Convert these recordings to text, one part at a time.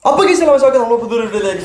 അപ്പോൾ ഈ സിലബസൊക്കെ നമ്മൾ പുതിയൊരു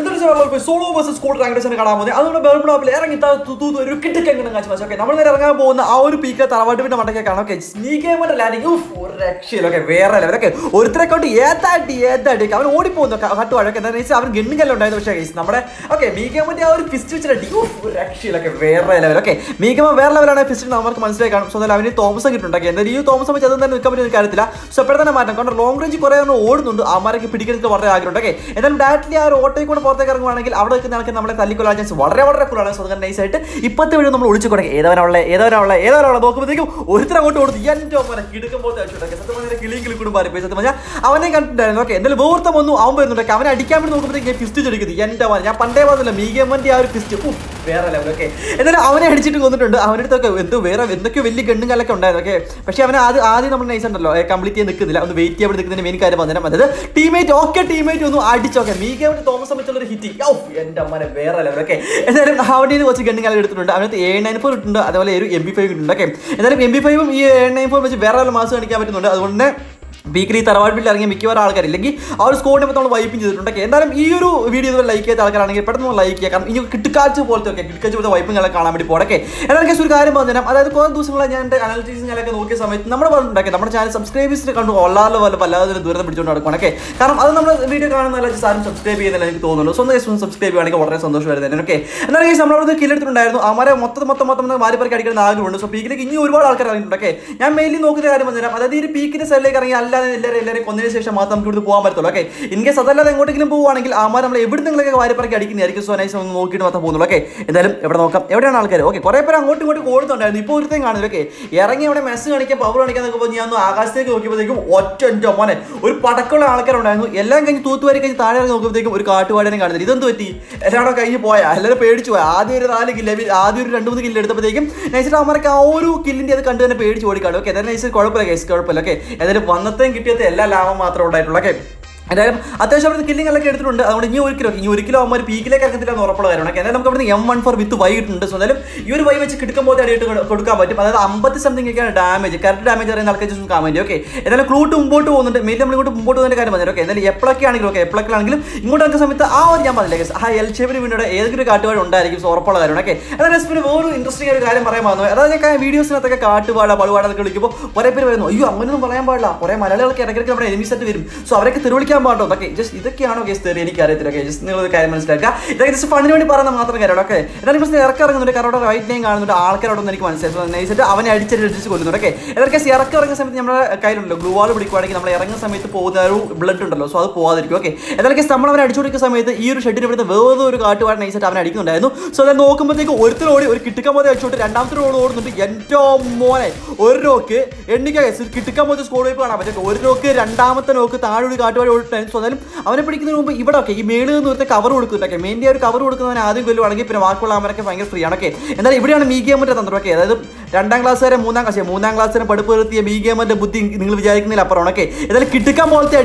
സോളോ വേഴ്സസ് സ്കൂൾ റാങ്ക് കാണാൻ പോകുന്നത് അതുകൊണ്ട് ബെർമുഡാപ്പിൽ ഇറങ്ങി ഒരു കിട്ടിക്കെങ്ങനെ ഓക്കെ നമ്മൾ നേരെ ഇറങ്ങാൻ പോകുന്ന ആ ഒരു പീക്ക് തറവാട്ടിന്റെ മണ്ടൊക്കെയാണ് ഓക്കെ സ്നീക്കേമന്റെ ലാൻഡിങ് ഒരു രക്ഷയിലൊക്കെ വേറെ ലെവലൊക്കെ ഒരുത്തരെ കൊണ്ട് ഏതാട്ടി അവൻ ഓടിപ്പോകുന്നു കട്ടുവാഴൊക്കെ എന്താ വെച്ചാൽ അവൻ ഗണ്ണിക്കെല്ലാം ഉണ്ടായിരുന്നു പക്ഷേ നമ്മുടെ ഓക്കെ മീക്കേമന്റെ ആ ഒരു ഫിസ്റ്റ് വെച്ചിട്ട് ഒരു രക്ഷയിലൊക്കെ വേറെ ലെവലൊക്കെ മീക്കേമ വേറെ ലെവലാണ് ഫിസ്റ്റ് നമുക്ക് മനസ്സിലായി കാണും സോ അവന് തോമസ് കിട്ടുണ്ടാക്കി എന്തായാലും ഈ തോമസ് വെച്ച് അതും തന്നെ നിൽക്കാൻ പറ്റുന്ന കാര്യത്തില്ല സോ എപ്പോഴും തന്നെ മാറ്റം കാരണം ലോങ് റേഞ്ച് കുറേ ഓടുന്നുണ്ട് അമാരൊക്കെ പിടിക്കുന്നത് വളരെ ആഗ്രഹമുണ്ട് ഓക്കെ എന്തായാലും ഡയറക്റ്റ്ലി ആ ഒരു ഓട്ടോയിൽ കൂടെ പുറത്തേക്ക് ഇറങ്ങുവാണെങ്കിൽ അവിടെ നിൽക്കുന്ന ആൾക്ക് നമ്മളെ തല്ലിക്കൊല്ലാൻ ചാൻസ് വളരെ കൂടുതലാണ് സോ അങ്ങനെ നൈസായിട്ട് ഇപ്പോഴത്തെ വഴി നമ്മൾ ഒളിച്ചു കൊടുക്കുക ഏതാനുള്ള നോക്കുമ്പോഴത്തേക്കും ഒരുത്തരം അങ്ങോട്ട് കൊടുത്തു എൻ്റെ അമ്മ കിടക്കുമ്പോൾ സത്യം കിളിയും കൂടും പാരിപ്പോയി സത്യം പറഞ്ഞാൽ അവനെ കണ്ടിട്ടുണ്ടായിരുന്നു ഓക്കെ എന്തായാലും വേർത്തം വന്നു അവൻ വരുന്നുണ്ട് അവനെ അടിക്കാൻ വേണ്ടി നോക്കുമ്പോഴത്തേക്ക് ഞാൻ ഫിസ്റ്റ് ചെടിക്കുന്നത് എൻ്റെ അമ്മ ഞാൻ പണ്ടേ പറഞ്ഞില്ല മീഗേമൻ്റെ ആ ഒരു ഫിസ്റ്റ് വേറെ ലെവൽ ഓക്കെ എന്നാലും അവനെ അടിച്ചിട്ട് കൊന്നിട്ടുണ്ട് അവൻ്റെ അടുത്തൊക്കെ എന്തൊക്കെയോ വലിയ ഗണ്ണും കാലൊക്കെ ഉണ്ടായിരുന്നു ഓക്കെ പക്ഷേ അവനെ ആദ്യം നമ്മൾ നൈസ് ഉണ്ടല്ലോ കംപ്ലീറ്റ് ചെയ്യാൻ നിൽക്കുന്നില്ല ഒന്ന് വെയിറ്റ് ചെയ്യാൻ നിൽക്കുന്നതിന് മെയിൻ കാര്യം പറഞ്ഞാൽ അതായത് ടീമേറ്റ് ഒന്ന് അടിച്ചോക്കെ മീഗേമൻ്റെ തോമസ് വെച്ചുള്ളൊരു ഹിറ്റ് എൻ്റെ അമ്മനെ വേറെ ലെവൽ ഓക്കെ എന്തായാലും അവിടെ നിന്ന് കുറച്ച് ഗണ്ണും കാലം എടുത്തിട്ടുണ്ട് അവനകത്ത് 794 ഇട്ടുണ്ട് അതുപോലെ ഒരു MP5 ഇട്ടുണ്ട് ഓക്കെ എന്തായാലും MP5ഉം ഈ 794 വെച്ച് വേറെ മാസം കാണിക്കാൻ പറ്റുന്നുണ്ട് അതുകൊണ്ട് തന്നെ വീക്കിലി തറവാട്ടിൽ ഇറങ്ങിയ മിക്കവാറും ആൾക്കാരില്ലെങ്കിൽ ആ ഒരു സ്കോഡിനെ നമ്മൾ വൈപ്പിങ് ചെയ്തിട്ടുണ്ട് എന്തായാലും ഈ ഒരു വീഡിയോ ഇതുപോലെ ലൈക്ക് ചെയ്ത ആൾക്കാരാണെങ്കിൽ പെട്ടെന്ന് ലൈക്ക് ചെയ്യുക കാരണം ഇനി കിട്ടുകാച്ച് പോലത്തെ വൈപ്പിങ്ങളെ കാണാൻ വേണ്ടി പോടക്കെ എന്നാൽ ഒരു കാര്യം പറഞ്ഞു അതായത് കുറേ ദിവസങ്ങളെ ഞാൻ എൻ്റെ അനാലിറ്റീസിങ്ങളൊക്കെ നോക്കിയ സമയത്ത് നമ്മൾ പറഞ്ഞിട്ടുണ്ടാക്കി നമ്മുടെ ചാനൽ സബ്സ്ക്രൈബേഴ്സിനെ കണ്ടു ഒള്ളാറിൽ പോലെ പല്ലാതെ ദൂരം പിടിച്ചുകൊണ്ട് നടക്കുകയാണൊക്കെ കാരണം അത് നമ്മൾ വീഡിയോ കാണുന്ന സാറും സബ്സ്ക്രൈബ് ചെയ്യുന്നില്ല എനിക്ക് തോന്നുന്നു സ്വന്തം സബ്സ്ക്രൈബ് ചെയ്യുകയാണെങ്കിൽ വളരെ സന്തോഷം വരുന്നത് ഓക്കെ എന്നാൽ കേസ് നമ്മളവിടെ കില്ലെടുത്തിട്ടുണ്ടായിരുന്നു അവരെ മൊത്തം മാറിപ്പറക്കി അടിക്കുന്ന ആഗ്രഹമുണ്ട് സോ പീക്കിലേക്ക് ഇനി ഒരുപാട് ആൾക്കാർ ഇറങ്ങിയിട്ടുണ്ടൊക്കെ ഞാൻ മെയിൻലി നോക്കുന്ന കാര്യം പറഞ്ഞുതരാം അതായത് ഈ പീക്കിന്റെ സൈഡിലേക്ക് ഇറങ്ങി എല്ലാവരും കൊന്നതിന് ശേഷം മാത്രം നമുക്ക് ഇവിടെ പോകാൻ പറ്റുള്ളൂ ഓക്കെ ഇൻ കേസ് അതല്ലാതെ എങ്ങോട്ടെങ്കിലും പോകുവാണെങ്കിൽ ആമാർ നമ്മൾ എവിടെ നിങ്ങളൊക്കെ വാരിപ്പറക്കി അടിക്കുന്നതായിരിക്കും സോ നൈസ് ഒന്ന് നോക്കിയിട്ട് മാത്രം പോകുന്നുള്ളൂ ഓക്കെ എന്തായാലും എവിടെ നോക്കാം എവിടെയാണ് ആൾക്കാർ ഓക്കെ കുറേ പേര് അങ്ങോട്ടും ഓടുന്നുണ്ടായിരുന്നു ഇപ്പോൾ ഒരുത്തേം കാണുന്നത് ഓക്കെ ഇറങ്ങി അവിടെ മെസ്സ് കാണിക്കാൻ പവർ കാണിക്കാൻ നോക്കുമ്പോൾ ഞാൻ ഒന്ന് ആകാശത്തേക്ക് നോക്കിയപ്പോഴത്തേക്കും ഒറ്റ മോനെ ഒരു പടക്കമുള്ള ആൾക്കാരുണ്ടായിരുന്നു എല്ലാം കഴിഞ്ഞ് തൂത്തുവാരി കഴിഞ്ഞ് താഴെ ഇറങ്ങി നോക്കുമ്പോഴത്തേക്കും ഒരു കാട്ടുവാടനെ കാണുന്നില്ല ഇതെന്ത് പറ്റി എല്ലാവരും കഴിഞ്ഞ് പോയാൽ എല്ലാവരും പേടിച്ചു പോയാൽ ആദ്യം ഒരു 4 കില്ല് ആദ്യം ഒരു 2-3 കില്ല് എടുത്തപ്പോഴത്തേക്കും നൈസിട്ട് അവർക്ക് ആ ഒരു കില്ലിൻ്റെ അത് കണ്ടു തന്നെ പേടിച്ച് ഓടിക്കാണ് ഓക്കെ എന്തായാലും നൈസ് കുഴപ്പമില്ല ഓക്കെ എന്തായാലും വന്നത്തേം കിട്ടിയത്തെ എല്ലാ ലാഭം മാത്രം ഉണ്ടായിട്ടുള്ളൂ ഓക്കെ എന്തായാലും അത്യാവശ്യം അവിടെ കില്ലിംഗ് ഒക്കെ എടുത്തിട്ടുണ്ട് അതുകൊണ്ട് ഇനി ഒരിക്കലും അവന്മാർ പീക്കിലേക്ക് ഇറക്കത്തില്ല എന്ന് ഉറപ്പുള്ള കാര്യമാണ് എന്തായാലും നമുക്ക് അവിടെ M14 വിത്ത് വൈ കിട്ടുന്നുണ്ട് സോ എന്തായാലും ഈ ഒരു വൈ വെച്ച് കിടക്കുമ്പോൾ അടിയിട്ട് കൊടുക്കാൻ പറ്റും അതായത് 50 സംതിങ് ഒക്കെയാണ് ഡാമേജ് കറക്റ്റ് ഡാമേജ് അറിയുന്ന ആൾക്കാർ കമൻറ്റ് ഓക്കെ എന്തായാലും ക്ലൂട്ട് മുമ്പോട്ട് പോകുന്നുണ്ട് മെയിൻ നമ്മൾ ഇങ്ങോട്ട് മുമ്പോട്ട് പോകുന്ന കാര്യം പറഞ്ഞു ഓക്കെ എന്തായാലും എപ്പോഴൊക്കെ ആണെങ്കിലും ഇങ്ങോട്ട് ഇറക്കുന്ന സമയത്ത് ആ ഒരു ഞാൻ പറഞ്ഞില്ല ആ എൽ ഷേപ്പിന് വേണ്ടി ഏതൊരു കാട്ടുപാട് ഉണ്ടായിരിക്കും സോ ഉറപ്പുള്ള കാര്യമാണ് ഓക്കെ അതായത് പിന്നെ വേറൊരു ഇൻട്രസ്റ്റിംഗ് ഒരു കാര്യം പറയാൻ പറഞ്ഞു അതായത് ഞാൻ വീഡിയോസിനകത്തൊക്കെ പളുവാടൊക്കെ വിളിക്കുമ്പോൾ കുറേ പേര് വരുന്നു അയ്യോ അങ്ങനെയൊന്നും പറയാൻ പാടില്ല കുറേ മലയാളികൾക്ക് ഇടയ്ക്കിടയ്ക്ക് നമ്മുടെ എനിമീസായിട്ട് വരും സോ അവരൊക്കെ തെരുവിളിക്കാൻ പാടും ഓക്കെ ജസ്റ്റ് ഇതൊക്കെയാണോ കേസ് തെറി എനിക്ക് അറിയത്തില്ല ഓക്കെ ജസ്റ്റ് നിങ്ങളൊരു കാര്യം മനസ്സിലാക്കുക ഇതൊക്കെ ജസ്റ്റ് ഫണ്ടിന് വേണ്ടി പറയുന്ന മാത്രം കാര്യമാണ് ഓക്കെ എന്നാലും ഇപ്പോൾ ഇറക്കുന്നുണ്ട് കാരണം അവിടെ റൈറ്റ് ലൈൻ കാണുന്നുണ്ട് ആൾക്കാരോടൊന്നും എനിക്ക് മനസ്സിലായി നൈസായിട്ട് അവനെ അടിച്ച് കൊല്ലുന്നുണ്ട് ഓക്കെ ഇതൊക്കെ ഇറങ്ങുന്ന സമയത്ത് നമ്മുടെ കയ്യിലുണ്ടല്ലോ ഗ്ലൂ വാൾ പിടിക്കുവാണെങ്കിൽ നമ്മൾ ഇറങ്ങുന്ന സമയത്ത് പോകുന്ന ഒരു ബ്ലഡ് ഉണ്ടല്ലോ സോ അത് പോകാതിരിക്കും ഓക്കെ എന്തൊക്കെ നമ്മൾ അവനെ അടിച്ചു കൊടുക്കുന്ന സമയത്ത് ഈ ഒരു ഷെഡിന് ഇവിടുത്തെ വേറെ ഒരു കാട്ടുപാട് നൈസായിട്ട് അവനെ അടിക്കുന്നുണ്ടായിരുന്നു സോ അത് നോക്കുമ്പോഴത്തേക്ക് ഒരുത്തർ ഓടി ഒരു കിട്ടുക്കാൻ പോലെ അടിച്ചോട്ട് രണ്ടാമത്തെ റോഡ് ഓടുന്നുണ്ട് എൻ്റെ മോനെ ഒരു നോക്ക് എണ്ണിക്ക കിട്ടുക്കാൻ പോലത്തെ സ്കോഡ് വൈപ്പ് കാണാൻ പറ്റും ഒരു നോക്ക് രണ്ടാമത്തെ നോക്ക് താഴെ ഒരു കാട്ടുപാട് ഓടിട്ടായിരുന്നു സോ എന്നാലും അവനെ പിടിക്കുന്നതിന് മുമ്പ് ഇവിടെ ഓക്കെ ഈ മേളിൽ നിന്ന് ഒരുത്ത കവർ കൊടുക്കുന്നുണ്ടൊക്കെ മെയിൻ്റെ ഒരു കവർ കൊടുക്കുന്നവൻ ആദ്യം കൊല്ലുവാണെങ്കിൽ പിന്നെ ബാക്കിയുള്ള അവരൊക്കെ ഭയങ്കര ഫ്രീ ആണ് ഓക്കെ എന്നാൽ ഇവിടെയാണ് മീഗേമൻ്റെ തന്ത്രം ഓക്കെ അതായത് 2ാം ക്ലാസ് വരെ 3ാം ക്ലാസ് വരെ പഠിപ്പ് നിർത്തിയ മീഗേമൻ്റെ ബുദ്ധി നിങ്ങൾ വിചാരിക്കുന്നതിൽ അപ്പുറമാണ് ഓക്കെ എന്തായാലും കിട്ടുക്കാൻ പോലത്തെ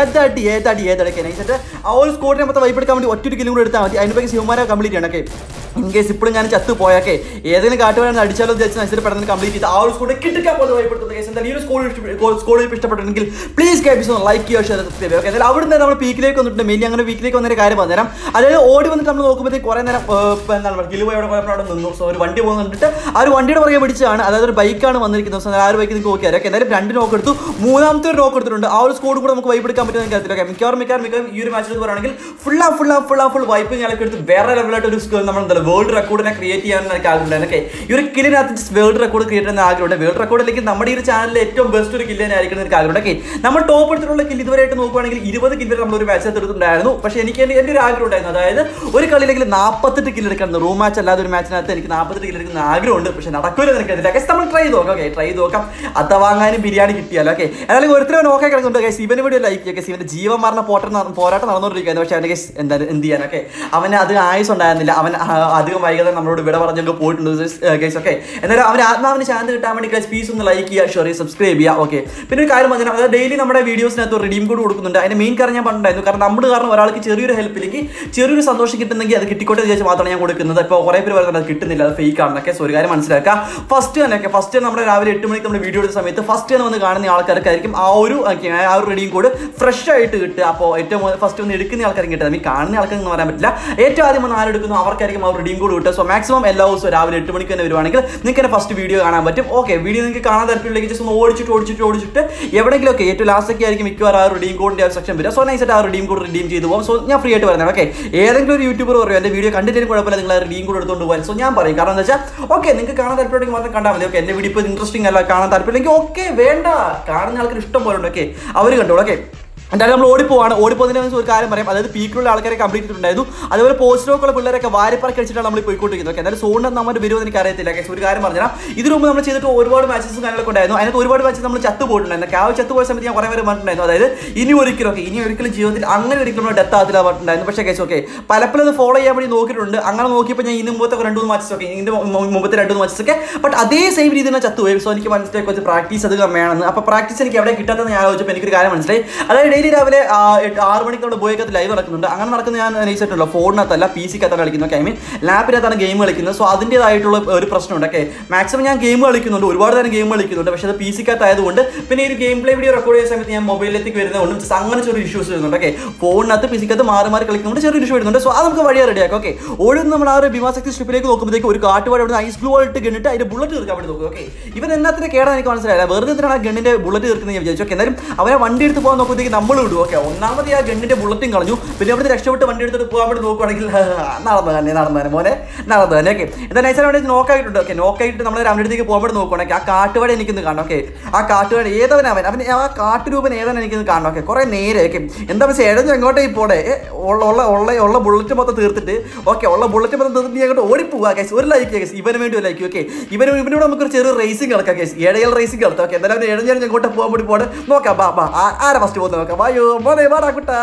ഏതടി നൈസായിട്ട് ആ ഒരു സ്കോഡിനെ മൊത്തം വൈപ്പെടുക്കാൻ വേണ്ടി ഒറ്റൊരു കിലും കൂടെ എടുത്താൽ മതി അതിന് പറ്റി ശിവമാരെ കംപ്ലീറ്റ് ചെയ്യണം ഓക്കെ ഇൻ കേസ് ഇപ്പോഴും ഞാൻ ചത്ത് പോയാക്കെ ഏതെങ്കിലും കാട്ടുകാരൻ അടിച്ചാലോ വിചാരിച്ച് നൈസായിട്ട് പെട്ടെന്ന് കംപ്ലീറ്റ് ചെയ്ത് ആ ഒരു സ്കോഡ് കിട്ടുക്കാൻ പോലെ വൈപ്പെടുത്തുന്ന കേസ് എന്തായാലും ഈ ഒരു സ്കോഡ് ഇഷ്ടപ്പെട്ടെങ്കിൽ പ്ലീസ് കേസ് ലൈക്ക് ചെയ്യുക ഷെയർ സബ്സ്ക്രൈബ് ചെയ്യുക എന്തായാലും അവിടെ നിന്ന് നമ്മൾ പീക്കിലേക്ക് വന്നിട്ടുണ്ട് മെയിൻ അങ്ങനെ വീക്കിലേക്ക് വന്നൊരു കാര്യം പറഞ്ഞുതരാം അതായത് ഓടി വന്നിട്ട് നമ്മൾ നോക്കുമ്പോഴത്തേക്ക് കുറേ നേരം എന്താണ് കിലുവ അവിടെ നിന്നു സോ ഒരു വണ്ടി പോകുന്നുണ്ടിട്ട് ആ ഒരു വണ്ടിയുടെ പുറകെ പിടിച്ചാണ് അതായത് ഒരു ബൈക്കാണ് വന്നിരിക്കുന്നത് സോ ആ ഒരു ബൈക്ക് നിങ്ങൾക്ക് നോക്കിയാൽ ഓക്കെ എന്തായാലും 2 നോക്ക് എടുത്തു 3ാമത്തെ ഒരു നോക്ക് എടുത്തിട്ടുണ്ട് ആ ഒരു സ്കോഡ് കൂടെ നമുക്ക് വൈപ്പ് എടുക്കാൻ പറ്റുന്ന കാര്യത്തിൽ ഓക്കെ മിക്കവാറും ഈ ഒരു മാച്ചിൽ പറയുകയാണെങ്കിൽ ഫുൾ വൈപ്പിംഗ് ഒക്കെ എടുത്ത് വേറെ ലെവലായിട്ട് ഒരു നമ്മൾ എന്താ വേൾഡ് റെക്കോർഡിനെ ക്രിയേറ്റ് ചെയ്യാൻ എനിക്ക് ആഗ്രഹമുണ്ട് ഓക്കെ ഈ ഒരു കില്ലിനകത്ത് വേൾഡ് റെക്കോർഡ് ക്രിയേറ്റ് ചെയ്യുന്ന ആഗ്രഹമുണ്ട് വേൾഡ് റെക്കോർഡിലേക്ക് നമ്മുടെ ഈ ഒരു ചാനലിലെ ഏറ്റവും ബെസ്റ്റ് ഒരു കില്ലിനെ ആയിരിക്കും എനിക്ക് ആഗ്രഹമുണ്ട് ഓക്കെ നമ്മൾ ടോപ്പ് എടുത്തിട്ടുള്ള കില്ല് ഇതുവരെയായിട്ട് നോക്കുകയാണെങ്കിൽ 20 കില്ല് നമ്മൾ ഒരു മാച്ച് എടുത്തിട്ടുണ്ടായിരുന്നു പക്ഷേ എനിക്ക് എൻ്റെ ഒരു ആഗ്രഹം ഉണ്ടായിരുന്നു അതായത് ഒരു കളിയിലെങ്കിൽ 48 കില്ല് എടുക്കണം റൂം മാച്ച് അല്ലാതെ ഒരു മാച്ചിനകത്ത് എനിക്ക് 48 കില്ല് എടുക്കുന്ന ആഗ്രഹമുണ്ട് പക്ഷേ നടക്കില്ല എനിക്കതില്ല കേസ് നമ്മൾ ട്രൈ ചെയ്ത് നോക്കാം അത് വാങ്ങാനും ബിരിയാണി കിട്ടിയാലോ ഓക്കെ അല്ലെങ്കിൽ ഒരുത്തരം നോക്കാൻ കിടക്കുന്നുണ്ട് കേസ് ഇവന് വേണ്ടി ലൈക്ക് ചെയ്യുക ഇവൻ്റെ ജീവൻ മാറുന്ന പോരാട്ടം നടന്നുകൊണ്ടിരിക്കുകയായിരുന്നു പക്ഷേ അവൻ്റെ കേസ് എന്ത് ചെയ്യാനൊക്കെ അവന് അത് ആയുസ് ഉണ്ടായിരുന്നില്ല അധികം വൈകാതെ നമ്മളോട് വിട പറഞ്ഞൊക്കെ പോയിട്ടുണ്ട് ഗൈസ്. ഓക്കെ, എന്നാലും അവന് ആത്മാവിന് ശാന്തി കിട്ടാൻ വേണ്ടി ഗൈസ് പ്ലീസ് ഒന്ന് ലൈക്ക് ചെയ്യുക, ഷെയർ ചെയ്യുക, സബ്സ്ക്രൈബ് ചെയ്യുക. ഓക്കെ, പിന്നെ ഒരു കാര്യം പറഞ്ഞാൽ അതായത് ഡെയിലി നമ്മുടെ വീഡിയോസിനകത്ത് റിഡീം കോഡ് കൊടുക്കുന്നുണ്ട്. അതിന്റെ മെയിൻ കാര്യം ഞാൻ പറഞ്ഞിട്ടുണ്ടായിരുന്നു. കാരണം നമ്മുടെ കാരണം ഒരാൾക്ക് ചെറിയൊരു ഹെൽപ്പിലേക്ക് ചെറിയൊരു സന്തോഷം കിട്ടുന്നെങ്കിൽ അത് കിട്ടിക്കോട്ടെ വിചാരിച്ച് മാത്രമാണ് ഞാൻ കൊടുക്കുന്നത്. ഇപ്പോൾ കുറേ പേര് പറയുന്നത് അത് കിട്ടുന്നില്ല, അത് ഫേക്ക് ആണെന്നൊക്കെ. സോ ഒരു കാര്യം മനസ്സിലാക്കുക, ഫസ്റ്റ് നമ്മുടെ രാവിലെ 8 മണിക്ക് നമ്മൾ വീഡിയോ എടുത്ത സമയത്ത് ഫസ്റ്റ് വന്ന് കാണുന്ന ആൾക്കാർക്കായിരിക്കും ആ ഒരു റിഡീം കോഡ് ഫ്രഷ് ആയിട്ട് കിട്ടുക. അപ്പോൾ ഏറ്റവും ഫസ്റ്റ് ഒന്ന് എടുക്കുന്ന ആൾക്കാരും കിട്ടുക, കാണുന്ന ആൾക്കാർക്ക് പറയാൻ പറ്റില്ല. ഏറ്റവും ആദ്യം വന്ന് ആരെടുക്കുന്നു അവർക്കായിരിക്കും ആ റിഡീം കോഡ് കിട്ടുക. സോ മാക്സിമം എല്ലാ ദിവസവും രാവിലെ 8 മണിക്ക് തന്നെ വരുവാണെങ്കിൽ നിങ്ങൾക്ക് തന്നെ ഫസ്റ്റ് വീഡിയോ കാണാൻ പറ്റും. ഓക്കെ, വീഡിയോ നിങ്ങൾക്ക് കാണാൻ താല്പര്യമില്ലെങ്കിൽ ജസ്റ്റ് ഒന്ന് ഓടിച്ചിട്ട് എവിടെയെങ്കിലും ഒക്കെ ഏറ്റവും ലാസ്റ്റൊക്കെ ആയിരിക്കും മിക്കവാറും ആ റിഡീം കോഡിന്റെ സെക്ഷൻ വരിക. സോ നൈസായിട്ട് ആ റിഡീം കോഡ് റിഡീം ചെയ്ത് പോകും. സോ ഞാൻ ഫ്രീ ആയിട്ട് പറയുന്നത്. ഓക്കെ, ഏതെങ്കിലും ഒരു യൂട്യൂബർ പറയും എൻ്റെ വീഡിയോ കണ്ടിട്ടും കുഴപ്പമില്ല, നിങ്ങൾ റിഡീം കോഡ് എടുത്തുകൊണ്ട് പോകാൻ. സോ ഞാൻ പറയും, കാരണം എന്താ വെച്ചാൽ ഓക്കെ നിങ്ങൾക്ക് കാണാൻ താല്പര്യമെങ്കിൽ മാത്രം കണ്ടാൽ മതി. ഓക്കെ, എൻ്റെ വീഡിയോ ഇപ്പോൾ ഇൻട്രസ്റ്റിംഗ് അല്ല, കാണാൻ താല്പര്യമില്ലെങ്കിൽ ഓക്കെ വേണ്ട, കാണുന്ന ആൾക്കാർ ഇഷ്ടം പോലെ ഉണ്ട്. ഓക്കെ, അവർ കണ്ടോളൂ. ഓക്കെ, എന്തായാലും നമ്മൾ ഓടിപ്പോകുന്നതിന് ഒരു കാര്യം പറയാം. അതായത് പീക്കിലുള്ള ആൾക്കാരെ കംപ്ലീറ്റ് ചെയ്തിട്ടുണ്ടായിരുന്നു. അതുപോലെ പോസ്റ്റിലൊക്കെയുള്ള പിള്ളേരൊക്കെ വാരിപ്പറക്കി അടിച്ചിട്ടാണ് നമ്മൾ പോയിക്കൊണ്ടിരിക്കുന്നത്. എന്തായാലും സോണിന് നമ്മൾ വരുമെന്ന് എനിക്ക് അറിയത്തില്ല. ഒരു കാര്യം പറഞ്ഞാൽ ഇതിനു മുമ്പ് നമ്മൾ ചെയ്തിട്ട് ഒരുപാട് മാച്ചസും കാര്യങ്ങളൊക്കെ ഉണ്ടായിരുന്നു. അതിനകത്ത് ഒരുപാട് മാച്ചസ് നമ്മൾ ചത്തു പോയിട്ടുണ്ടായിരുന്നു. കാവ് ചത്തു പോയ സമയത്ത് ഞാൻ കുറേ പേര് പറഞ്ഞിട്ടുണ്ടായിരുന്നു. അതായത് ഇനി ഒരിക്കലും ജീവിതത്തിൽ അങ്ങനെ ഒരിക്കലും നമ്മൾ ഡെത്ത് ആകത്തില്ല പറഞ്ഞിട്ടുണ്ടായിരുന്നു. പക്ഷേ കേസ് ഓക്കെ പലപ്പോഴും അത് ഫോളോ ചെയ്യാൻ വേണ്ടി നോക്കിയിട്ടുണ്ട്. അങ്ങനെ നോക്കിയപ്പോൾ ഞാൻ ഇതിന് മുമ്പത്തെ 2-3 മാച്ചസ് ഒക്കെ ഇതിൻ്റെ മുമ്പത്തെ 2-3 മാച്ചസ് ഒക്കെ ബട്ട് അതേ സെയിം രീതിയിൽ ഞാൻ ചത്തുപോയി. സോ എനിക്ക് മനസ്സിലാക്കി കുറച്ച് പ്രാക്ടീസ് അത് വേണമെന്ന്. അപ്പോൾ പ്രാക്ടീസ് എനിക്ക് എവിടെ കിട്ടാത്തതെന്ന് ഞാൻ ആലോചിച്ചപ്പോൾ എനിക്കൊരു കാര്യം മനസ്സിലായി. അതായത് ഡെയിലി രാവിലെ 6 മണിക്ക് നമ്മുടെ ബോയ്ക്കകത്ത് ലൈവ് നടക്കുന്നുണ്ട്. അങ്ങനെ നടക്കുന്ന ഞാൻ നയിച്ചിട്ടുള്ള ഫോണിനകത്തല്ല PC-കകത്താണ് കളിക്കുന്നത്. ഐ മീൻ ലാപ്പിനകത്താണ് ഗെയിം കളിക്കുന്നത്. സോ അതിൻ്റെതായിട്ടുള്ള ഒരു പ്രശ്നമുണ്ട്. ഓക്കെ, മാക്സിമം ഞാൻ ഗെയിം കളിക്കുന്നുണ്ട്, ഒരുപാട് തരം ഗെയിം കളിക്കുന്നുണ്ട്. പക്ഷേ അത് PC-കകത്തായതുകൊണ്ട് പിന്നെ ഈ ഒരു ഗെയിം പ്ലേ വീഡിയോ റെക്കോർഡ് ചെയ്യുന്ന സമയത്ത് ഞാൻ മൊബൈലിലേക്ക് വരുന്നതുകൊണ്ട് അങ്ങനെ ചെറിയ ഇഷ്യൂസ് വരുന്നുണ്ട്. ഓക്കെ, ഫോണിനകത്ത് PC-കകത്ത് മാറി കളിക്കുന്നുണ്ട്, ചെറിയ ഇഷ്യൂ വരുന്നുണ്ട്. സോ അത് നമുക്ക് വഴിയാ റെഡിയാക്കാം. ഓക്കെ, ഓടി നമ്മൾ ആ ഒരു ഭീമാശക്തി സ്ട്രിപ്പിലേക്ക് നോക്കുമ്പോഴത്തേക്ക് ഒരു കാട്ടുപാട് അവിടെ ഐസ് ഗ്ലൂ ആയിട്ട് ഗണ്ണിട്ട് അതിന്റെ ബുള്ളറ്റ് തീർക്കാൻ വേണ്ടി നോക്കും. ഓക്കെ, ഇവൻ എന്നാത്തിന് കേടാൻ എനിക്ക് മനസ്സിലായില്ല, വെറുതെ എന്തിനാണ് ആ ഗണ്ണിന്റെ ബുള്ളറ്റ് തീർക്കുന്നത് ഞാൻ വിചാരിച്ചു. ഓക്കെ, എന്നാലും അവനെ വണ്ടി എടുത്ത് പോകാൻ നോക്കുമ്പോഴത്തേക്ക് നമ്മൾ വിടും. ഓക്കെ, ഒന്നാമത് ആ ഗണ്ണിന്റെ ബുള്ളറ്റും കളഞ്ഞു. പിന്നെ അവിടെ രക്ഷപ്പെട്ട് വണ്ടി എടുത്തിട്ട് പോകാൻ വേണ്ടി നോക്കുവാണെങ്കിൽ നടന്നു തന്നെ മോനെ നടന്നു തന്നെ. ഓക്കെ, എന്താ നൈസാണ് അവിടെ നോക്കായിട്ടുണ്ട്. ഓക്കെ, നോക്കായിട്ട് നമ്മൾ അവൻ്റെ അടുത്തേക്ക് പോകാൻ വേണ്ടി നോക്കുകയാണെങ്കിൽ ആ കാട്ടുവാട് എനിക്കൊന്ന് കാണണം. ഓക്കെ, ആ കാട്ടുവാട് ഏതവൻ അവൻ ആ കാട്ടുരൂപൻ ഏതാണ് എനിക്കൊന്ന് കാണണം. ഓക്കെ, കുറേ നേരെ. ഓക്കെ, എന്താ വെച്ചാൽ എഴഞ്ഞ് എങ്ങോട്ടേ പോടെ ഉള്ള ബുള്ളറ്റ് മൊത്തം തീർത്തിട്ട് ഓക്കെ ഉള്ള ബുള്ളറ്റ് മൊത്തം തീർത്തിട്ട് നീ അങ്ങോട്ട് ഓടിപ്പോവാ. കേസ് ഒരു ലൈക്ക് കേസ് ഇവന് വേണ്ടി ഒരു ലൈക്ക്. ഓക്കെ, ഇവനോട് നമുക്കൊരു ചെറിയ റേസിംഗ് കളിക്കാം. കേസ് ഏഴകൾ റേസിംഗ് കളിക്കാം. ഓക്കെ, എന്തായാലും എഴഞ്ഞ് എങ്ങോട്ട് പോകാൻ വേണ്ടി പോടെ നോക്കാം. ബാ ആരാ ഫസ്റ്റ് പോകുന്നത് നോക്കാം. വായോ മോനെ വാടാ കുട്ടാ.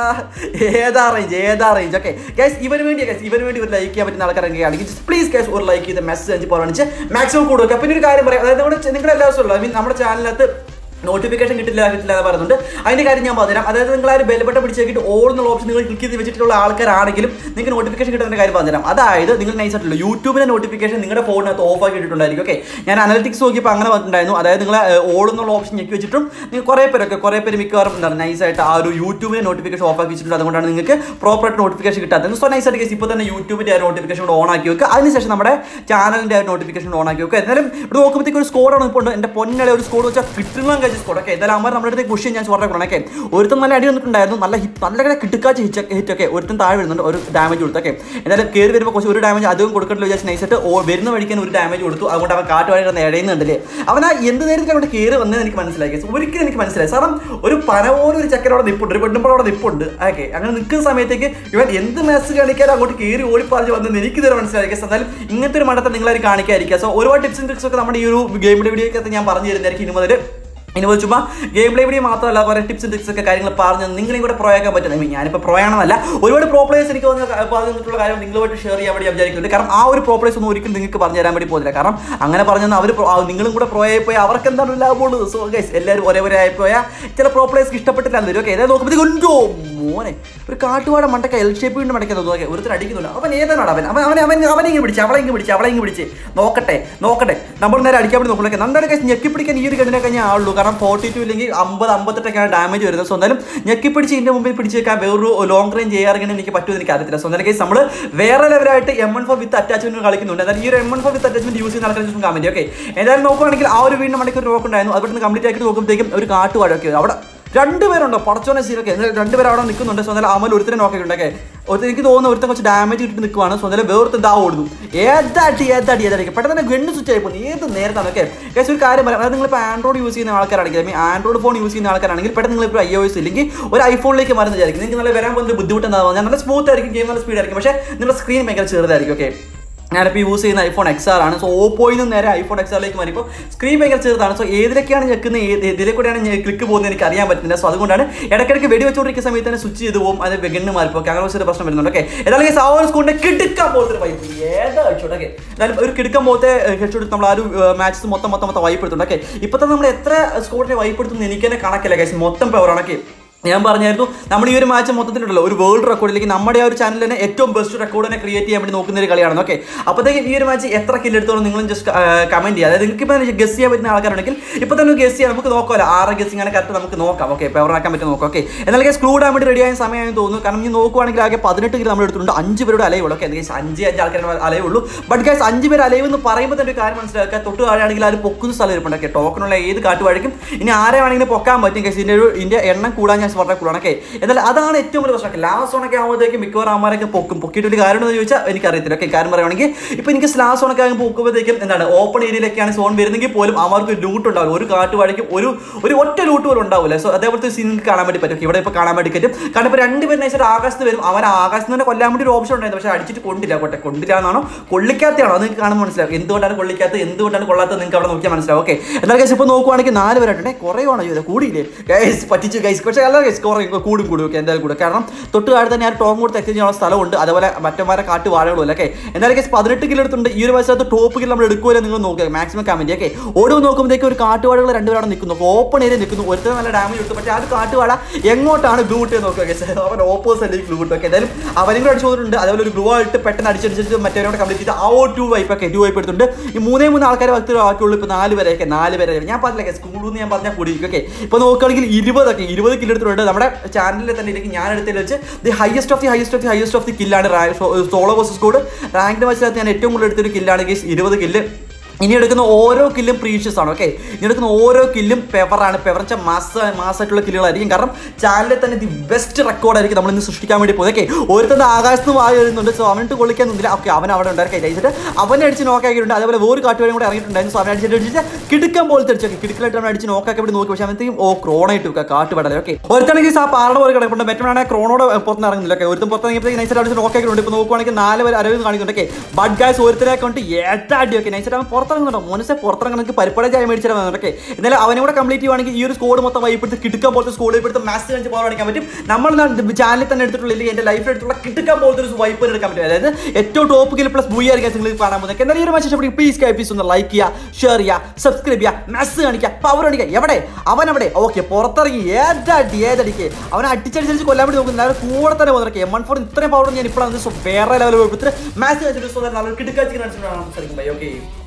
ഏതാ റേഞ്ച്. ഓക്കെ ഗൈസ്, ഇവന് വേണ്ടി ഒരു ലൈക്ക് ചെയ്യാൻ പറ്റുന്ന ആൾക്കാരൊക്കെ ആണെങ്കിൽ പ്ലീസ് ഗൈസ് ഒരു ലൈക്ക് ചെയ്ത് മെസ്സേജ് പറഞ്ഞ് മാക്സിമം കൊടുക്കുക. പിന്നെ ഒരു കാര്യം പറയാം, അതായത് നിങ്ങളുടെ എല്ലാ ദിവസവും ഐ മീൻ നമ്മുടെ ചാനലിനകത്ത് നോട്ടിഫിക്കേഷൻ കിട്ടില്ല എന്ന് പറയുന്നുണ്ട്. അതിൻ്റെ കാര്യം ഞാൻ പറഞ്ഞുതരാം. അതായത് നിങ്ങൾ ആ ഒരു ബെൽബട്ടൺ പിടിച്ചേക്കിട്ട് ഓൾ എന്നുള്ള ഓപ്ഷൻ നിങ്ങൾ ക്ലിക്ക് ചെയ്ത് വെച്ചിട്ടുള്ള ആൾക്കാരാണെങ്കിലും നിങ്ങൾക്ക് നോട്ടിഫിക്കേഷൻ കിട്ടുന്ന കാര്യം പറഞ്ഞുതരാം. അതായത് നിങ്ങൾ നൈസായിട്ടുള്ള യൂട്യൂബിൻ്റെ നോട്ടിഫിക്കേഷൻ നിങ്ങളുടെ ഫോണിനകത്ത് ഓഫ് ആക്കി ഇട്ടിട്ടുണ്ടായിരിക്കും. ഓക്കെ, ഞാൻ അനലിറ്റിക്സ് നോക്കിയപ്പോൾ അങ്ങനെ വന്നിട്ടുണ്ടായിരുന്നു. അതായത് നിങ്ങൾ ഓൾ എന്നുള്ള ഓപ്ഷൻ ഞെക്കി വെച്ചിട്ടും നിങ്ങൾ കുറേ പേര് മിക്കവാറും എന്താണ് നൈസായിട്ട് ആ ഒരു യൂട്യൂബിൻ്റെ നോട്ടിഫിക്കേഷൻ ഓഫ് ആക്കി വെച്ചിട്ടുണ്ട്. അതുകൊണ്ടാണ് നിങ്ങൾക്ക് പ്രോപ്പറായിട്ട് നോട്ടിഫിക്കേഷൻ കിട്ടാത്തത്. സോ നൈസായിട്ട് കേസ് ഇപ്പോൾ തന്നെ യൂട്യൂബിൻ്റെ ആ നോട്ടിഫിക്കേഷൻ ഓൺ ആക്കി വെക്കുക. അതിനുശേഷം നമ്മുടെ ചാനലിൻ്റെ ആ നോട്ടിഫിക്കേഷൻ ഓൺ ആക്കി വെക്കുക. എന്നാലും ഇവിടെ നോക്കുമ്പോഴത്തേക്ക് ഒരു സ്കോഡാണ് ഇപ്പോൾ ഉണ്ട്. എൻ്റെ പൊന്നലെ ഒരു സ്കോഡ് വെച്ചാൽ കിട്ടുന്ന സ്കോഡ്. ഓക്കെ, എന്തായാലും അമ്മ നമ്മുടെ അടുത്ത് ക്വസ്റ്റ്യൻ ഞാൻ ചോദിക്കണം. ഓക്കെ, ഒരുത്തൻ നല്ല അടി വന്നിട്ടുണ്ടായിരുന്നു, നല്ല കിട്ടുക്കാച്ച് ഹിറ്റ്. ഒക്കെ ഒരുത്തൻ താഴെ വരുന്നുണ്ട്, ഒരു ഡാമേജ് കൊടുത്തു. ഓക്കെ, എന്തായാലും കയറി വരുമ്പോൾ കുറച്ച് ഒരു ഡാമേജ് അധികം കൊടുക്കണ്ടല്ലോ വിചാരിച്ച് നൈസായിട്ട് വരുന്ന വഴിക്കാൻ ഒരു ഡാമേജ് കൊടുത്തു. അതുകൊണ്ട് അവൻ കാട്ടുവാഴി ഇടയുന്നുണ്ടല്ലേ. അവൻ ആ എന്ത് നേരത്തിൽ അവിടെ കയറി വന്നതെന്ന് എനിക്ക് മനസ്സിലാക്കി. ഒരിക്കലും എനിക്ക് മനസ്സിലായി. കാരണം ഒരു പന പോലെ ഒരു ചക്കരോടെ നിപ്പുണ്ട്, ഒരു പെണ്ണുമ്പോഴോടെ നിപ്പുണ്ട്. ഓക്കെ, അങ്ങനെ നിൽക്കുന്ന സമയത്തേക്ക് ഇവൻ എന്ത് മെസ്സ് കാണിക്കാനും അങ്ങോട്ട് കയറി ഓടിപ്പാറിച്ച് വന്നെന്ന് എനിക്ക് ഇതുവരെ മനസ്സിലാക്കി. എന്തായാലും ഇങ്ങനത്തെ ഒരു മണ്ടത്തെ നിങ്ങളാരും കാണിക്കാതിരിക്കുക. സോ ഒരുപാട് ടിപ്സും ട്രിക്സ് ഒക്കെ നമ്മുടെ ഈ ഒരു ഗെയിമിൻ്റെ വീഡിയോക്കകത്ത് ഞാൻ പറഞ്ഞു തരുന്നതായിരിക്കും ഇനി മുതൽ. ചുമ്മാ ഗെയിം പ്ലേ വീഡിയോ മാത്രമല്ല, കുറേ ടിപ്സും ട്രിക്സ് ഒക്കെ കാര്യങ്ങൾ പറഞ്ഞ് നിങ്ങളെയും കൂടെ പ്രൊയാക്കാൻ പറ്റുന്നത്. ഞാനിപ്പോൾ പ്രൊയാണെന്നല്ല, ഒരുപാട് പ്രോ പ്ലേയേഴ്സ് എനിക്ക് പറഞ്ഞിട്ടുള്ള കാര്യം നിങ്ങളുമായിട്ട് ഷെയർ ചെയ്യാൻ വേണ്ടി വിചാരിക്കുന്നുണ്ട്. കാരണം ആ ഒരു പ്രോ പ്ലേയേഴ്സ് ഒന്നും ഒരിക്കലും നിങ്ങൾക്ക് പറഞ്ഞു തരാൻ വേണ്ടി പോകുന്നില്ല. കാരണം അങ്ങനെ പറഞ്ഞാൽ അവർ നിങ്ങളും കൂടെ പ്രോ ആയി പോയാൽ അവർക്ക് എന്താണ് ലാഭമുള്ളത്. സോ ഗൈസ് എല്ലാവരും ഒരേ ആയിപ്പോയാൽ ചില പ്രോ പ്ലേയേഴ്സ്ക്ക് ഇഷ്ടപ്പെട്ടില്ലാന്ന് വരും. ഓക്കെ, ഏതായാലും നോക്കുമ്പോഴത്തേക്ക് മോനെ ഒരു കാട്ടുവാട മണ്ടക്ക എൽ ഷേപ്പ് കൊണ്ട് മടക്കുന്നത്. ഓക്കെ, ഒരുത്തർ അടിക്കുന്നുണ്ട്. അവൻ ഏതാണ് അവനെ പിടിച്ച് അവളെ പിടിച്ച് നോക്കട്ടെ നമ്മൾ നേരെ അടിക്കാൻ വേണ്ടി നോക്കണം. നന്നായിട്ട് കേസ് ഞെക്കിപ്പിടിക്കാൻ ഈ ഒരു ഗണ്ണിനൊക്കെ ഞാൻ ആളുള്ളൂ. കാരണം 42 ഇല്ലെങ്കിൽ 50-58 ഡാമേജ് വരുന്നത്. സോ എന്തായാലും ഞെക്കിപ്പിടിച്ച് ഇതിൻ്റെ മുമ്പിൽ പിടിച്ച് വെക്കാൻ വേറൊരു ലോങ് റേഞ്ച് ചെയ്യാറുണ്ടെങ്കിൽ എനിക്ക് പറ്റുമെന്ന് എനിക്ക് അറിയത്തില്ല. സോ എന്തായാലും കേസ് നമ്മൾ വേറെ ലെവലായിട്ട് M14 വിത്ത് അറ്റാച്ച്മെന്റ് കളിക്കുന്നുണ്ട്. എന്തായാലും ഈ ഒരു M14 വിത്ത് അറ്റാച്ച്മെന്റ് യൂസ് ചെയ്യുന്ന ആൾക്കാർ കമന്റ്. ഓക്കെ, എന്തായാലും നോക്കുകയാണെങ്കിൽ ആ ഒരു വീടിന് മണിക്ക് ഒരു നോക്കുണ്ടായിരുന്നു. അതുകൊണ്ട് കംപ്ലീറ്റ് ആക്കിയിട്ട് നോക്കുമ്പോഴത്തേക്കും ഒരു കാട്ടുവാഴൊക്കെ അവിടെ 2 പേരുണ്ടോ പടച്ചോനെ സീനൊക്കെ. 2 പേര് അവിടെ നിൽക്കുന്നുണ്ട്. സോ എന്തായാലും അമൽ ഒരുത്തരെ നോക്കിയിട്ടുണ്ടൊക്കെ എനിക്ക് തോന്നുന്നു ഒരുത്തൻ കുറച്ച് ഡാമേജ് കിട്ടി നിൽക്കുവാണ്. സോ എന്തായാലും വേറൊരുത്തൻ ദാ ഓടുന്നു. ഏതാട്ടി പെട്ടെന്ന് തന്നെ ഗണ്ണ് സ്വിച്ച് ആയി പോകുന്നു. ഏത് നേരത്താണ്. ഓക്കെ ഗൈസ്, ഒരു കാര്യം പറയാം. അതായത് നിങ്ങളിപ്പോൾ ആൻഡ്രോയിഡ് യൂസ് ചെയ്യുന്ന ആൾക്കാരാണെങ്കിൽ, I mean Android phone use ചെയ്യുന്ന ആൾക്കാരാണെങ്കിൽ പെട്ടെന്ന് നിങ്ങളിപ്പോൾ iOS ഇല്ലെങ്കിൽ ഒരു ഐഫോണിലേക്ക് മാറുന്ന വിചാരിക്കും. നിങ്ങൾക്ക് നല്ല വരാൻ പോകുന്ന ബുദ്ധിമുട്ടെന്താ പറഞ്ഞാൽ നല്ല സ്മൂത്ത് ആയിരിക്കും, ഗെയിം നല്ല സ്പീഡ് ആയിരിക്കും. പക്ഷേ നിങ്ങളുടെ സ്ക്രീൻ ഭയങ്കര ചെറുതായിരിക്കും. ഓക്കെ, ഞാനിപ്പോൾ യൂസ് ചെയ്യുന്ന iPhone XR ആണ്. സോ ഓപ്പോയിൽ നിന്ന് നേരെ iPhone XRലേക്ക് മാറിയപ്പോൾ സ്ക്രീൻ ഭയങ്കര ചെറുതാണ്. സോ ഏതിലേക്കാണ് ഞെക്കുന്നത്, ഇതിലേക്കൂടെയാണ് ക്ലിക്ക് പോകുന്നത് എനിക്ക് അറിയാൻ പറ്റുന്നില്ല. സോ അതുകൊണ്ടാണ് ഇടയ്ക്കിടയ്ക്ക് വെടി വെച്ചുകൊണ്ടിരിക്കുന്ന സമയത്ത് തന്നെ സ്വിച്ച് ചെയ്ത് പോകും, അത് ഗണ്ണ് മാറിപ്പോൾ അങ്ങനെ വെച്ചൊരു പ്രശ്നം വരുന്നുണ്ട്. ഓക്കെ, ഏതായാലും ആ ഒരു സ്കൂളിൻ്റെ കിടുക്കാൻ പോലത്തെ ഒരു വൈപ്പ് ഏതാ ഹെഡ്ഷോട്ട്. ഓക്കെ, എന്നാലും ഒരു കിടുക്കാൻ പോലത്തെ ഹെഡ്ഷോട്ട് നമ്മൾ ആ ഒരു മാച്ചസ് മൊത്തം വൈപ്പ് എടുത്തുണ്ട്. ഓക്കെ, ഇപ്പോൾ തന്നെ നമ്മൾ എത്ര സ്കോറിനെ വൈപ്പ് എടുത്തുന്നു എനിക്ക് തന്നെ കണക്കില്ല ഗൈസ്, മൊത്തം പവറാണ്. ഓക്കെ, ഞാൻ പറഞ്ഞായിരുന്നു നമ്മൾ ഈ ഒരു മാച്ച് മൊത്തത്തിലുണ്ടല്ലോ ഒരു വേൾഡ് റെക്കോർഡിലേക്ക് നമ്മുടെ ആ ഒരു ചാനലിൽ തന്നെ ഏറ്റവും ബെസ്റ്റ് റെക്കോർഡ് തന്നെ ക്രിയേറ്റ് ചെയ്യാൻ വേണ്ടി നോക്കുന്ന ഒരു കളിയാണ്. ഓക്കെ, അപ്പോഴത്തേക്കും ഈ ഒരു മാച്ച് എത്ര കില്ലെടുത്തോളം നിങ്ങളും ജസ്റ്റ് കമന്റ് ചെയ്യുക. അതായത് നിങ്ങൾക്ക് ഇപ്പോൾ ഗസ് ചെയ്യാൻ പറ്റുന്ന ആൾക്കാരുണ്ടെങ്കിൽ ഇപ്പോൾ തന്നെ ഗസ് ചെയ്യാൻ നമുക്ക് നോക്കാമല്ലോ, 6 ഗസ്സിങ് ആണ് കറക്റ്റ് നമുക്ക് നോക്കാം. ഓക്കെ, പവറാക്കാൻ പറ്റും നോക്കാം. ഓക്കെ, എന്നാലും സ്ക്ലൂ ഇടാൻ വേണ്ടി റെഡി ആയ സമയമാണെന്ന് തോന്നുന്നു. കാരണം ഈ നോക്കുവാണെങ്കിൽ ആകെ 18 കിലോ നമ്മൾ എടുത്തിട്ടുണ്ട്, 5 പേരുടെ അലയുള്ളൂ. ഓക്കെ, എന്തെങ്കിലും 5 ആൾക്കാരുടെ അലയുള്ളൂ. ബട്ട് ഗൈസ് 5 പേര് അലവ് എന്ന് പറയുമ്പോൾ തന്നെ ഒരു കാര്യം മനസ്സിലാക്കുക, തൊട്ട് താഴെയാണെങ്കിൽ അത് പൊക്കുന്ന സ്ഥലം ഇരിപ്പുണ്ട്. ഓക്കെ, ടോക്കണുള്ള ഏത് കാട്ടുവാഴക്കും ഇനി ആരെ വേണമെങ്കിലും പൊക്കാൻ പറ്റും ഗൈസ്. ഇതിൻ്റെ എണ്ണം കൂടാൻ ഞാൻ വളരെ കൂടാണ്. ഓക്കെ, എന്നാൽ അതാണ് ഏറ്റവും വലിയ പ്രശ്നം. ലാസ്റ്റ് ഓണൊക്കെ ആകുമ്പോഴത്തേക്ക് മിക്കവാറും അമ്മമാരൊക്കെ പൊക്കിയിട്ട് ഒരു കാര്യം എന്ന് ചോദിച്ചാൽ എനിക്കറിയത്തില്ല. ഓക്കെ, കാര്യം പറയുകയാണെങ്കിൽ ഇപ്പോൾ എനിക്ക് ലാസ്റ്റ് ഓണൊക്കെ ആകുമ്പോൾ പൊക്കുമ്പോഴത്തേക്കും എന്താണ് ഓപ്പൺ ഏരിയയിലൊക്കെയാണ് സോൺ വരുന്നെങ്കിൽ പോലും അവർക്ക് ലൂട്ട് ഉണ്ടാവില്ല, ഒരു കാട്ടുവാഴയ്ക്കും ഒരു ഒറ്റ ലൂട്ട് പോലും ഉണ്ടാവില്ല. സോ അതേപോലത്തെ സീൻ കാണാൻ വേണ്ടി പറ്റും. ഇവിടെ ഇപ്പോൾ കാണാൻ വേണ്ടി പറ്റും. കാരണം ഇപ്പോൾ 2 പേര് നൈസായിട്ട് ആകാശത്ത് വരും, അവൻ ആകാശത്ത് തന്നെ കൊല്ലാൻ വേണ്ടി ഒരു ഓപ്ഷൻ ഉണ്ടായിരുന്നു, പക്ഷേ അടിച്ചിട്ട് കൊണ്ടില്ല എന്നാണോ കൊള്ളിക്കാത്തയാണോ അത് നിങ്ങൾക്ക് കാണുമ്പോൾ മനസ്സിലാവും. എന്തുകൊണ്ടാണ് കൊള്ളിക്കാത്തത്, എന്തുകൊണ്ടാണ് കൊള്ളാത്തത് നിങ്ങൾക്ക് അവിടെ നോക്കിയാൽ മനസ്സിലാവും. ഓക്കെ, എന്നാൽ ഗൈസ് ഇപ്പോൾ നോക്കുവാണെങ്കിൽ 4 പേരായിട്ടുണ്ടെങ്കിൽ കുറയുവാണോ ചെയ്തത്, കൂടിയില്ലേ ഗൈസ്, പറ്റിച്ചു ഗൈസ്. പക്ഷേ അല്ല ഗൈസ് കൂടും. ഓക്കെ, എന്തായാലും കൂടും. കാരണം തൊട്ട് താഴെ തന്നെ ആ ടോം കൊടുത്ത് എക്സ്ചേഞ്ച് ചെയ്യാനുള്ള സ്ഥലമുണ്ട്, അതുപോലെ മറ്റന്മാരെ കാട്ട് വാഴകളും അല്ലേ. ഓക്കെ, എന്തായാലും ഗൈസ് 18 കിലോ എടുത്തുണ്ട്. ഈ ഒരു വശത്ത് ടോപ്പ് കിലോ നമ്മൾ എടുക്കുമല്ലോ നിങ്ങൾ നോക്കുക, മാക്സിമം കമന്റ്. ഓക്കെ, ഓടി നോക്കുമ്പോഴത്തേക്ക് ഒരു കാട്ടുവാഴകൾ 2 പേരാണ് നിൽക്കുന്നു, ഓപ്പൺ ഏരിയ നിൽക്കുന്നു. ഒരുത്തരം നല്ല ഡാമേജ് എടുത്തു, പക്ഷേ ആ ഒരു കാട്ടുവാഴ എങ്ങോട്ടാണ് ഗ്ലൂട്ട് നോക്കുക ഗൈസ്, അവൻ ഓപ്പോസിറ്റ് ഗ്ലൂട്ട്. ഓക്കെ, എന്തായാലും അവനും കൂടെ അടിച്ചു പോകുന്നുണ്ട്. അതുപോലെ ഒരു ഗ്ലൂ ആയിട്ട് പെട്ടെന്ന് അടിച്ചടിച്ചിട്ട് മറ്റവരോട് കംപ്ലീറ്റ് ചെയ്ത് ആ 2 വൈപ്പ്. ഓക്കെ, 2 വൈപ്പ് എടുത്തിട്ടുണ്ട്. ഈ 3 ആൾക്കാരെ ബാക്കിയുള്ളൂ. ഇപ്പോൾ 4 പേരൊക്കെ 4 പേരെ ഞാൻ പറഞ്ഞില്ല സ്കൂളിൽ നിന്ന് ഞാൻ പറഞ്ഞാൽ കൂടി. ഓക്കെ, ഇപ്പോൾ നോക്കുകയാണെങ്കിൽ 20 കിലോ എടുത്തിട്ടുണ്ട്. നമ്മുടെ ചാനലിൽ തന്നെ ഇല്ലെങ്കിൽ ഞാൻ എടുത്തതിൽ വെച്ച് ദി ഹയസ്റ്റ് ഓഫ് ദി കില്ലാണ് സോളോ വേഴ്സസ് സ്ക്വാഡ് റാങ്ക്ഡ് മാച്ചിനകത്ത് ഞാൻ ഏറ്റവും കൂടുതൽ എടുത്തൊരു കില്ലാണ് ഗൈസ്, 20 കില്ല്. ഇനി എടുക്കുന്ന ഓരോ കില്ലും പ്രീഷ്യസ് ആണ്. ഓക്കെ, ഇനി എടുക്കുന്ന ഓരോ കില്ലും പെവറാണ്. പെവറച്ച മാസമായിട്ടുള്ള കില്ലുകളായിരിക്കും. കാരണം ചാനലിൽ തന്നെ ദി ബെസ്റ്റ് റെക്കോർഡായിരിക്കും നമ്മൾ ഇന്ന് സൃഷ്ടിക്കാൻ വേണ്ടി പോകുന്നത്. ഓക്കെ, ഒരുത്തന്നെ ആകാശത്ത് വായി വരുന്നുണ്ട്. സോ അവനിട്ട് കൊള്ളിക്കാനൊന്നുമില്ല. ഓക്കെ, അവൻ അവിടെ ഉണ്ടായിരിക്കും കഴിച്ചിട്ട് അവനെ അടിച്ച് നോക്കാക്കിയിട്ടുണ്ട്. അതേപോലെ ഒരു കാട്ടുവരും കൂടെ ഇറങ്ങിയിട്ടുണ്ടായിരുന്നു. സോ അവനെ അടിച്ചിട്ട് കിടക്കാൻ പോലത്തെ അടിച്ചു. കിടക്കലായിട്ട് അവനെ അടിച്ച് നോക്കാക്കി വേണ്ടി നോക്കി. പക്ഷേ അവനത്തേക്കും ക്രോണായിട്ട് വെക്കുക കാട്ടുപടല. ഓക്കെ, ഒരുത്തണെങ്കിൽ ആ പാറയുടെ പോലെ കിടപ്പുണ്ട്. മറ്റവനാണെങ്കിൽ ക്രോണോടെ പുറത്ത് ഇറങ്ങുന്നില്ല. ഓക്കെ, ഒരുത്തം പുറത്തിറങ്ങിയപ്പോൾ നൈസായിട്ട് അടിച്ച് നോക്കാക്കിയിട്ടുണ്ട്. ഇപ്പോൾ നോക്കുവാണെങ്കിൽ 4 പേര് അരവിന്ദ് കാണിക്കുന്നുണ്ട്. ഓക്കെ, ബട്ട് ഗൈസ് ഒരുത്തരെ കൊണ്ട് ഏറ്റാടി. ഓക്കെ, നൈസായിട്ട് അവൻ പുറത്തിറങ്ങുന്നുണ്ടോ മോനസെ, പുറത്തിറങ്ങുന്നത് പരിപ്പട ചായ മേടിച്ചാൽ വന്നിട്ടൊക്കെ. എന്നാലും അവനെ കൂടെ കംപ്ലീറ്റ് ചെയ്യുവാണെങ്കിൽ ഈ ഒരു സ്കോഡ് മൊത്തം വൈപ്പെടുത്ത് കിടക്കാൻ പോലത്തെ സ്കോഡ് വൈപ്പെടുത്ത് മാച്ച് കഴിച്ച് പവർ അടിക്കാൻ പറ്റും. നമ്മൾ ചാനലിൽ തന്നെ എടുത്തിട്ടുള്ള അല്ലെങ്കിൽ എൻ്റെ ലൈഫിൽ എടുത്തുള്ള കിടക്കാൻ പോലത്തെ ഒരു വൈപ്പ് എടുക്കാൻ പറ്റും. അതായത് ഏറ്റവും ടോപ്പ് കിൽ പ്ലസ് ബൂയി ആയിരിക്കും നിങ്ങൾ കാണാൻ പോകുന്നത്. എന്നാലും ഈ ഒരു മാച്ച് പ്ലീസ് ഒന്ന് ലൈക്ക് ചെയ്യുക, ഷെയർ ചെയ്യുക, സബ്സ്ക്രൈബ് ചെയ്യുക, മെസ്സ് കാണിക്കുക, പവർ അടിക്കുക. എവിടെ അവനവിടെ. ഓക്കെ, പുറത്തിറങ്ങി ഏതടിക്ക് അവനെ അടിച്ചടിച്ചടിച്ച് കൊല്ലാൻ വേണ്ടി നോക്കുന്നത്. കൂടെ തന്നെ പോകുന്നത് M14 ഇത്രയും പവർ ഞാൻ ഇപ്പോഴാണ് വേറെ ലെവൽ മാച്ച് കഴിച്ചിട്ട് നല്ലൊരു കിടക്കാച്ചിട്ട് ഓക്കെ.